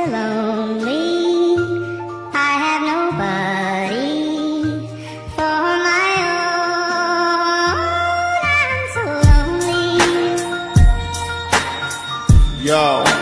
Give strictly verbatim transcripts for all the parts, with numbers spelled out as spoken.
lonely. I have nobody for my own. I'm so lonely. Yo,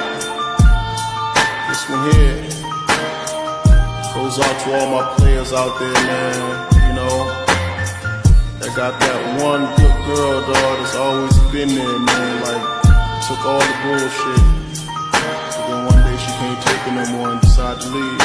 this one here goes out to all my players out there, man. You know, that got that one good girl, dog, that's always been there, man. Like, took all the bullshit, but then one day she can't take it no more and decided to leave.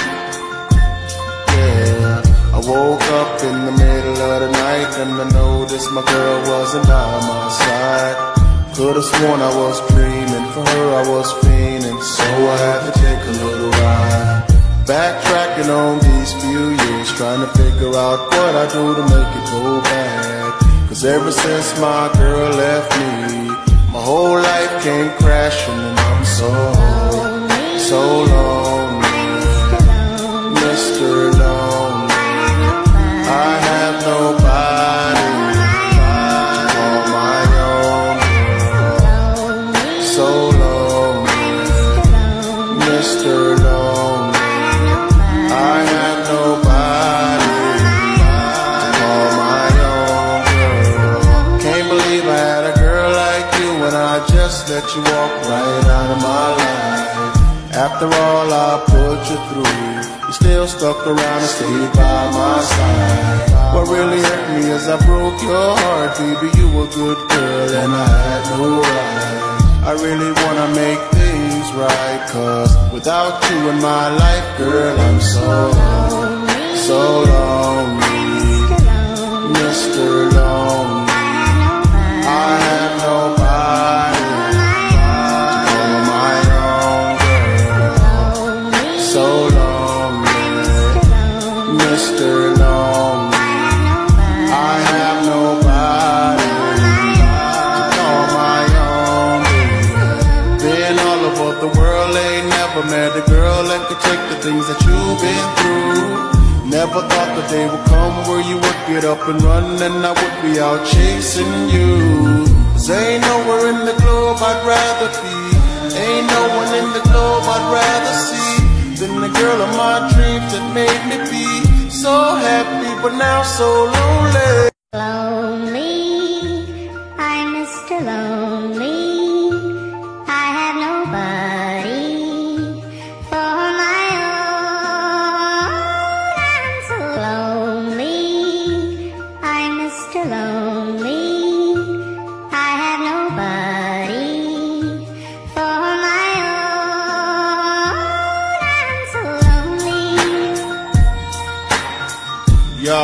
Yeah, I woke up in the middle of the night and I noticed my girl wasn't by my side. Could've sworn I was dreaming, for her I was fiending, so I had to take a little ride. Backtracking on these few years, trying to figure out what I do to make it go back. Cause ever since my girl left me, my whole life came crashing and I'm so, so lonely, Mister Lonely. I have nobody to call my own. So lonely, Mister Lonely. I have nobody to call my own girl. Can't believe I had a girl like you when I just let you walk right out of my life. After all I put you through, you still stuck around and stayed by my side. What really hurt me is I broke your heart, baby. You were a good girl and I had no right. I really wanna make things right, cause without you in my life, girl, I'm so, so lonely, Mister Lonely. I have nobody to call my own girl. So lonely, Mister Lonely. I have nobody to call my own girl. Been all over the world, ain't never met a girl that could take the things that you've been through. Never thought the day would come where you would get up and run and I would be out chasing you. Cause ain't nowhere in the globe I'd rather be, ain't no one in the globe I'd rather see than the girl of my dreams that made me be so happy but now so lonely. Lonely, I'm Mister Lonely. I have nobody for my own. I'm so lonely, I'm Mister Lonely. I have nobody for my own. I'm so lonely. Yo,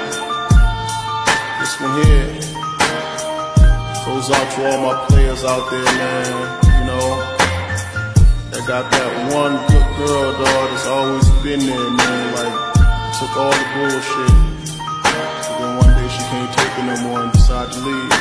this one here goes out to all my players out there, man. You know, that got that one good girl, dog, that's always been there, man. Like, took all the bullshit, but then one day she can't take it no more and decided to leave.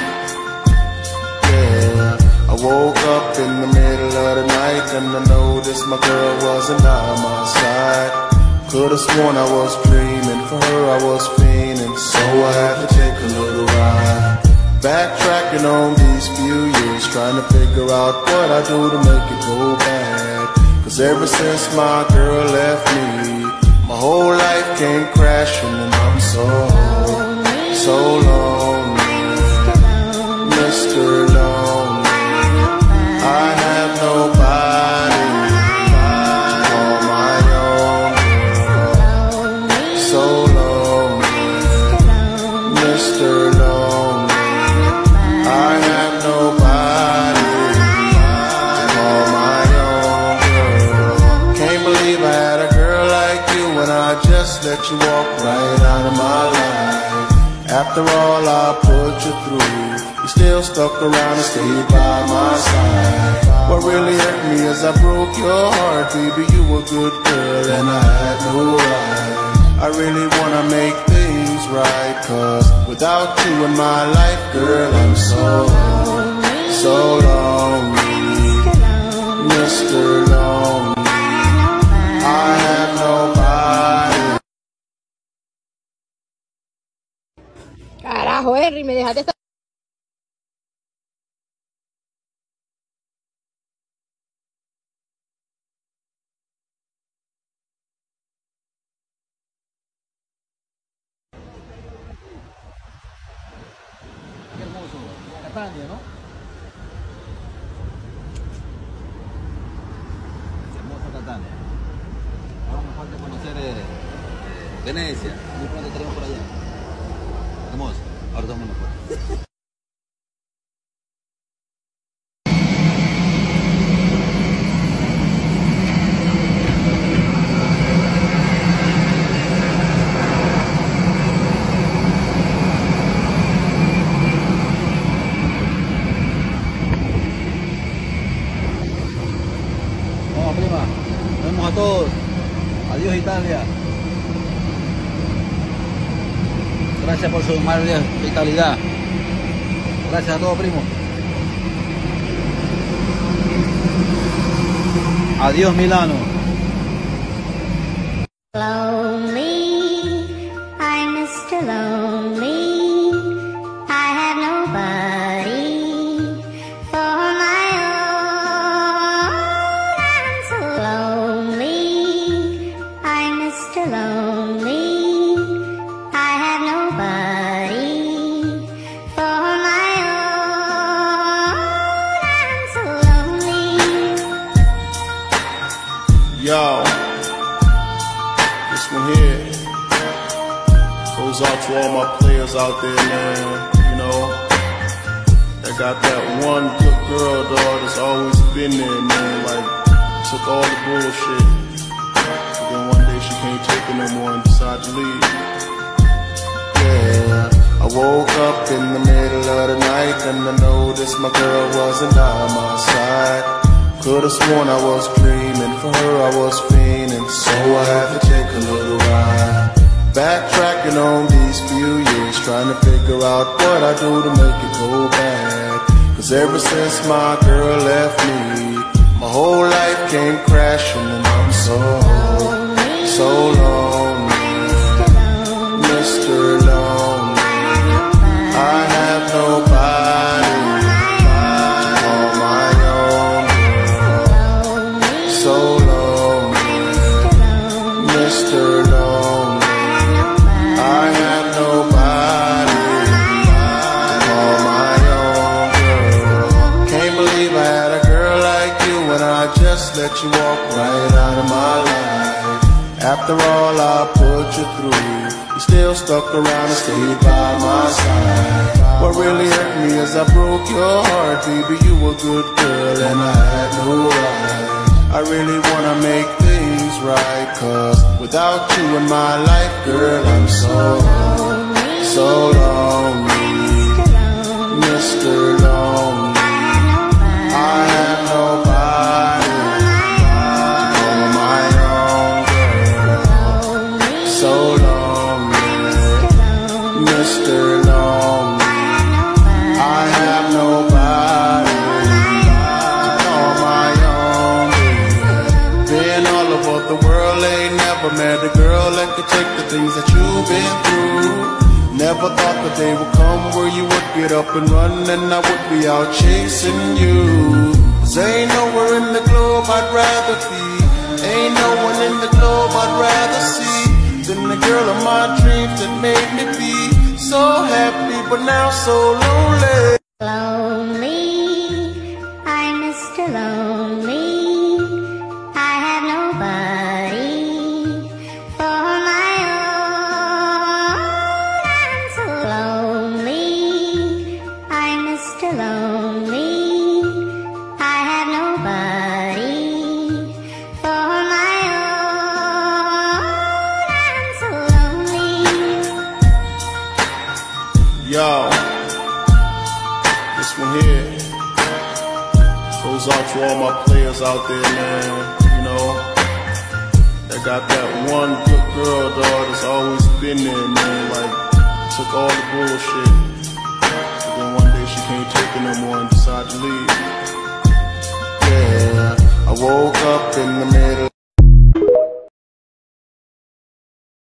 Yeah, I woke up in the middle of the night and I noticed my girl wasn't by my side. Could've sworn I was dreaming, for her I was fiending, so I had to take a little ride. Backtracking on these few years, trying to figure out what I do to make it go back. Cause ever since my girl left me, my whole life came crashing and I'm so, so lonely, Mister Lonely. I have nobody to call my own girl. So lonely, Mister Lonely. I have nobody to call my own girl. Can't believe I had a girl like you when I just let you walk right out of my life. After all I put you through, you still stuck around and stayed by my side. What really hurt me is I broke your heart, baby. You were a good girl and I had no right. I really wanna make things right, cause without you in my life, girl, I'm so, so lonely, Mister Lonely. I have nobody. Carajo, Henry, me dejaste Catania, ¿no? Hermosa Catania. Ahora nos falta conocer eh, eh, Venecia. Muy pronto estaremos por allá. Hermoso. Ahora estamos en la puerta. Prima, nos vemos a todos. Adiós Italia. Gracias por su amable hospitalidad. Gracias a todos, primo. Adiós Milano. Lonely, I'm Mister Lonely. I have nobody for my own. I'm so lonely, I'm Mister Lonely. I have nobody for my own. I'm so lonely. Yo, this one here goes out to all my players out there, man. You know, that got that one good girl, dog, that's always been there, man. Like, took all the bullshit, and then one day she can't take it no more and decided to leave. Yeah, I woke up in the middle of the night and I noticed my girl wasn't by my side. Could've sworn I was dreaming, for her I was fiending, so I had to take a little ride. Backtracking on these few years, trying to figure out what I do to make it go back. Cause ever since my girl left me, my whole life came crashing and I'm so, so lonely, Mister Lonely. I have nobody. So lonely, Mister Lonely. I have nobody to call my own girl. Can't believe I had a girl like you when I just let you walk right out of my life. After all I put you through, you still stuck around and stayed by my side. What really hurt me is I broke your heart, baby. You were a good girl and I had no right. I really wanna make things right, cause without you in my life, girl, I'm so, so lonely, Mister Lonely. I have nobody to call my own girl. So lonely, Mister Lonely. I have nobody to call my own. Been all over the world, ain't never met a girl that could take the things that you've been through. Never thought the day would come where you would get up and run and I would be out chasing you. Cause ain't nowhere in the globe I'd rather be, ain't no one in the globe I'd rather see than the girl of my dreams that made me be so happy but now so lonely. Lonely, I'm Mister Lonely. I have nobody for my own. I'm so lonely, I'm Mister Lonely. I have nobody for my own. I'm so lonely. Yo, this one here goes out to all my players out there, man. You know, that got that one good girl, dog, that's always been there, man. Like, took all the bullshit, and then one day she can't take it no more and decided to leave. Yeah, I woke up in the middle